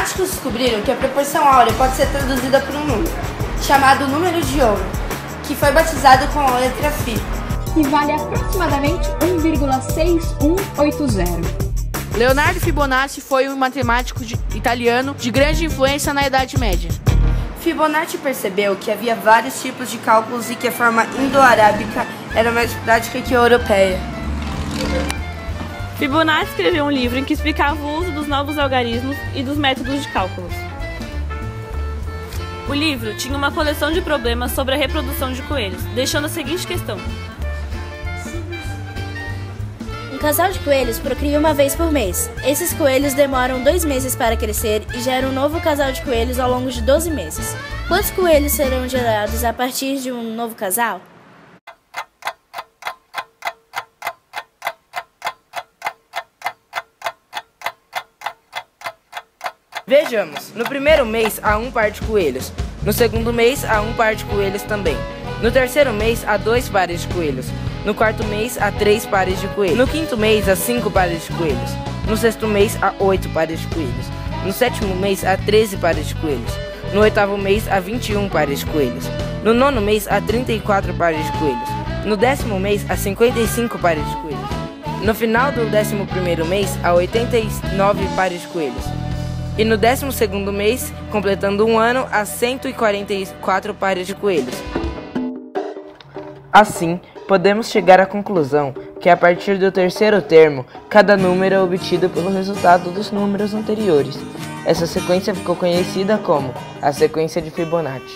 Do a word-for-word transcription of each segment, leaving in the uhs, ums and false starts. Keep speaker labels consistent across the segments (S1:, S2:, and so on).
S1: matemáticos descobriram que a proporção áurea pode ser traduzida por um número, chamado número de ouro, que foi batizado com a letra Φ,
S2: que vale aproximadamente um vírgula seis um oito zero.
S3: Leonardo Fibonacci foi um matemático de, italiano de grande influência na Idade Média.
S1: Fibonacci percebeu que havia vários tipos de cálculos e que a forma indo-arábica era mais prática que a europeia.
S4: Fibonacci escreveu um livro em que explicava o uso dos novos algarismos e dos métodos de cálculos. O livro tinha uma coleção de problemas sobre a reprodução de coelhos, deixando a seguinte questão:
S5: um casal de coelhos procria uma vez por mês. Esses coelhos demoram dois meses para crescer e geram um novo casal de coelhos ao longo de doze meses. Quantos coelhos serão gerados a partir de um novo casal?
S6: Vejamos, no primeiro mês há um par de coelhos, no segundo mês há um par de coelhos também, no terceiro mês há dois pares de coelhos, no quarto mês há três pares de coelhos, no quinto mês há cinco pares de coelhos, no sexto mês há oito pares de coelhos, no sétimo mês há treze pares de coelhos, no oitavo mês há vinte e um pares de coelhos, no nono mês há trinta e quatro pares de coelhos, no décimo mês há cinquenta e cinco pares de coelhos, no final do décimo primeiro mês há oitenta e nove pares de coelhos, e no décimo segundo mês, completando um ano, há cento e quarenta e quatro pares de coelhos. Assim, podemos chegar à conclusão que a partir do terceiro termo, cada número é obtido pelo resultado dos números anteriores. Essa sequência ficou conhecida como a sequência de Fibonacci.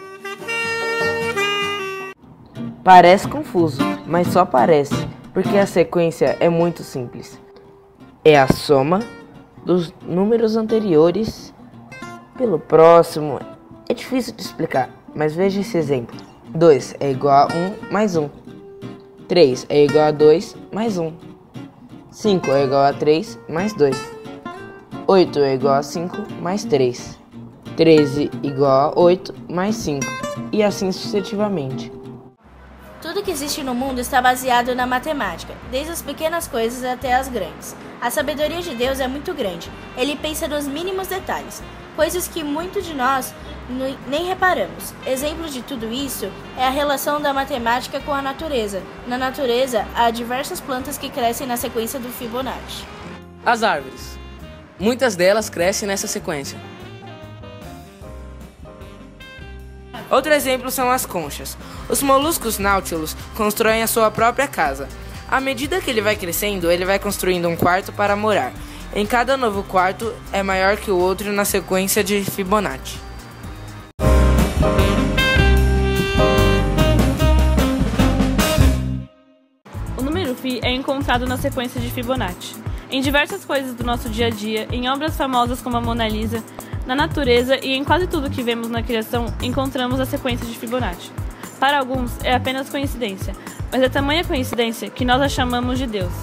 S6: Parece confuso, mas só parece, porque a sequência é muito simples. É a soma dos números anteriores pelo próximo. É difícil de explicar, mas veja esse exemplo. dois é igual a um mais um. três é igual a dois mais um. cinco é igual a três mais dois. oito é igual a cinco mais três. treze igual a oito mais cinco. E assim sucessivamente.
S5: Tudo que existe no mundo está baseado na matemática, desde as pequenas coisas até as grandes. A sabedoria de Deus é muito grande. Ele pensa nos mínimos detalhes, coisas que muitos de nós nem reparamos. Exemplo de tudo isso é a relação da matemática com a natureza. Na natureza, há diversas plantas que crescem na sequência do Fibonacci.
S3: As árvores. Muitas delas crescem nessa sequência.
S6: Outro exemplo são as conchas. Os moluscos náutilos constroem a sua própria casa. À medida que ele vai crescendo, ele vai construindo um quarto para morar. Em cada novo quarto é maior que o outro na sequência de Fibonacci.
S4: O número Φ é encontrado na sequência de Fibonacci, em diversas coisas do nosso dia a dia, em obras famosas como a Mona Lisa, na natureza e em quase tudo que vemos na criação encontramos a sequência de Fibonacci. Para alguns é apenas coincidência, mas é tamanha coincidência que nós a chamamos de Deus.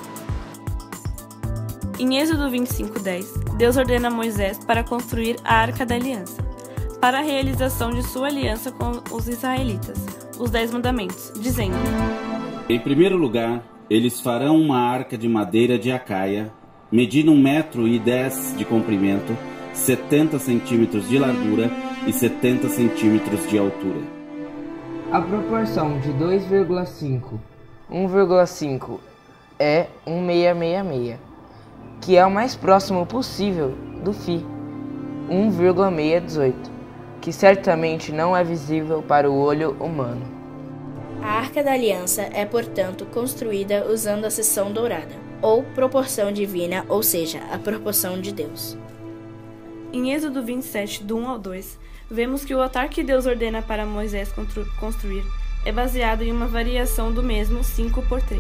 S4: Em Êxodo vinte e cinco, dez, Deus ordena a Moisés para construir a Arca da Aliança, para a realização de sua aliança com os israelitas, os Dez Mandamentos, dizendo:
S7: em primeiro lugar, eles farão uma arca de madeira de acaia, medindo um metro e dez de comprimento, setenta centímetros de largura e setenta centímetros de altura.
S6: A proporção de dois vírgula cinco, um vírgula cinco é um vírgula seiscentos e sessenta e seis, que é o mais próximo possível do Φ, um vírgula seiscentos e dezoito, que certamente não é visível para o olho humano.
S5: A Arca da Aliança é, portanto, construída usando a seção dourada, ou proporção divina, ou seja, a proporção de Deus.
S4: Em Êxodo vinte e sete, do um ao dois, vemos que o altar que Deus ordena para Moisés construir é baseado em uma variação do mesmo cinco por três.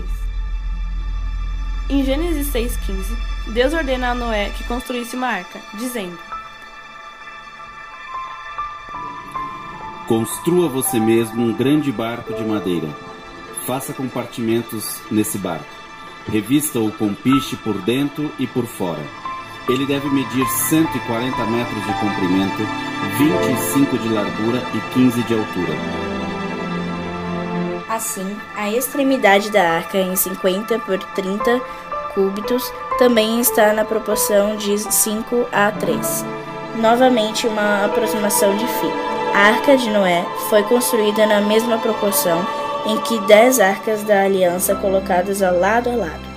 S4: Em Gênesis seis, quinze, Deus ordena a Noé que construísse uma arca, dizendo:
S7: construa você mesmo um grande barco de madeira. Faça compartimentos nesse barco. Revista-o com piche por dentro e por fora. Ele deve medir cento e quarenta metros de comprimento, vinte e cinco de largura e quinze de altura.
S5: Assim, a extremidade da arca em cinquenta por trinta cúbitos também está na proporção de cinco a três. Novamente uma aproximação de Φ. A Arca de Noé foi construída na mesma proporção em que dez arcas da aliança colocadas ao lado a lado.